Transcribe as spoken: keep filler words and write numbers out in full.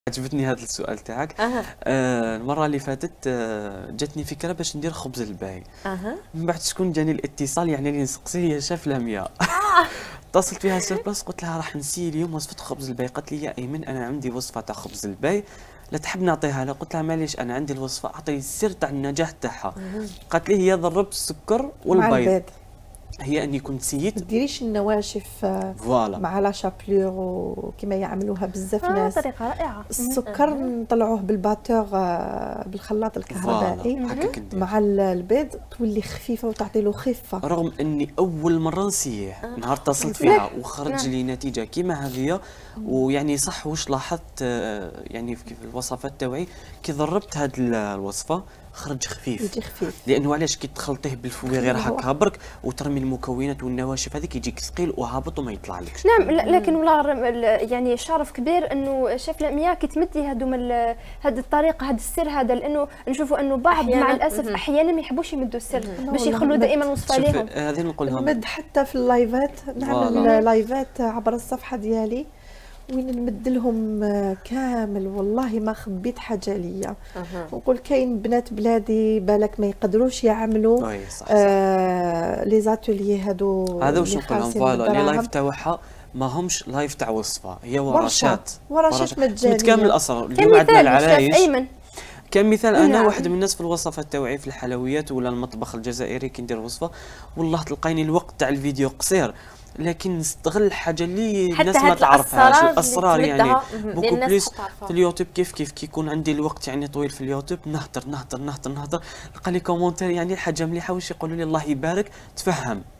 عجبتني هذا السؤال تاعك. أه. آه المره اللي فاتت آه جاتني فكره باش ندير خبز الباي. أه. من بعد شكون جاني الاتصال يعني اللي نسقسي هي شاف لميا. اتصلت فيها سير بلاص قلت لها راح نسي اليوم وصفه خبز الباي. قالت لي يا ايمن انا عندي وصفه تاع خبز الباي لا تحب نعطيها لها. قلت لها معليش انا عندي الوصفه اعطي السر تاع النجاح تاعها. قالت لي هي ضرب السكر والبيض. هي اني كنت سيت ما ديريش النواشف فوالا مع لا شابلور وكما يعملوها بزاف آه ناس. طريقه رائعه. السكر نطلعوه بالباتور بالخلاط الكهربائي مع البيض تولي خفيفه وتعطي له خفه. رغم اني اول مره نسيه نهار اتصلت فيها وخرج لي نتيجه كيما هذه. ويعني صح واش لاحظت يعني في الوصفات تاوعي كي ضربت هذه الوصفه خرج خفيف. يجي خفيف لانه علاش كي تخلطيه بالفويغير هكا برك وترمي المكونات والنواشف هذيك يجيك ثقيل وهابط وما يطلعلكش. نعم لكن والله يعني شرف كبير انه شيف لميا كي تمدي هذوما هذه الطريقه هذا السر هذا لانه نشوفوا انه بعض مع الاسف احيانا ما يحبوش يمدوا السر باش يخلوا دائما وصفه ليهم. هذه نقولها نمد حتى في اللايفات نعمل لايفات عبر الصفحه ديالي وين نمد لهم كامل والله ما خبيت حاجه ليا. أه. ونقول كاين بنات بلادي بالك ما يقدروش يعملوا آه لي زاتوليي هادو. هذا واش نقول لهم فوالا لي لايف تاعها ما همش لايف تاع وصفه هي ورشات ورشات مجانيه متكامل الاسرار. اليوم عندنا العرايش ايمن كمثال انا نعم. واحد من الناس في الوصفات التوعيه في الحلويات ولا المطبخ الجزائري كي ندير وصفه والله تلقيني الوقت تاع الفيديو قصير لكن نستغل الحاجه اللي الناس ما تعرفهاش الاسرار يعني بوكو بليس في اليوتيوب. كيف كيف كي يكون عندي الوقت يعني طويل في اليوتيوب نهضر نهضر نهضر نهضر نلقى لي كومونتير يعني حاجه مليحه واش يقولوا لي الله يبارك تفهم.